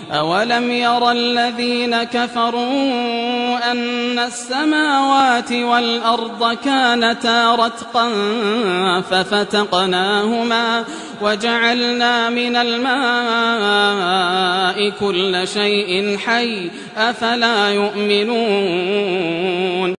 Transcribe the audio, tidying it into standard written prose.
أولم ير الذين كفروا أن السماوات والأرض كانتا رتقا ففتقناهما وجعلنا من الماء كل شيء حي أفلا يؤمنون